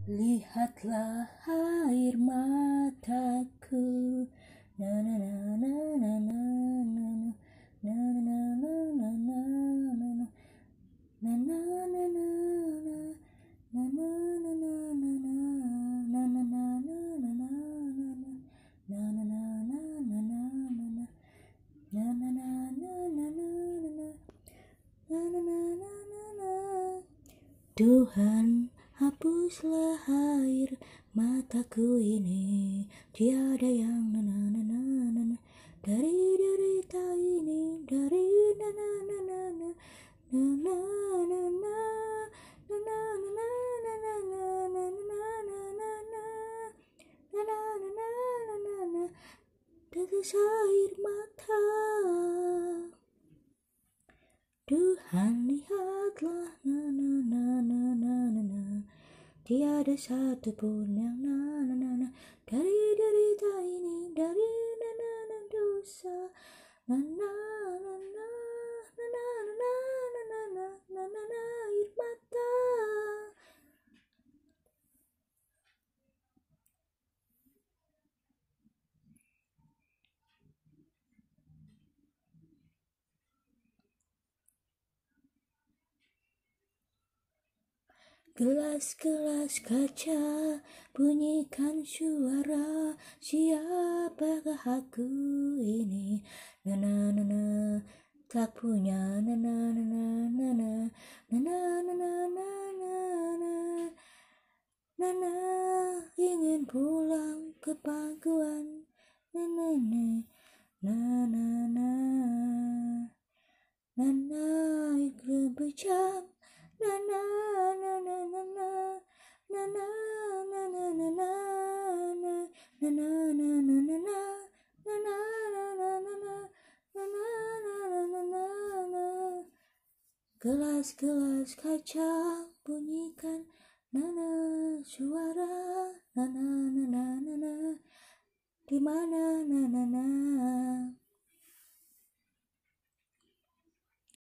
Lihatlah air mataku, na na na na na na na na na na na na na na na na na na Tuhan, hapuslah air mataku ini, tiada yang dari derita ini, dari tetes air mata. Tuhan, lihatlah tiada satu pun yang dari derita ini, dari dosa, air mata. Gelas-gelas kaca bunyikan suara, siapakah aku ini? Tak punya ingin pulang ke pangkuan naik berjam gelas-gelas kaca bunyikan suara di mana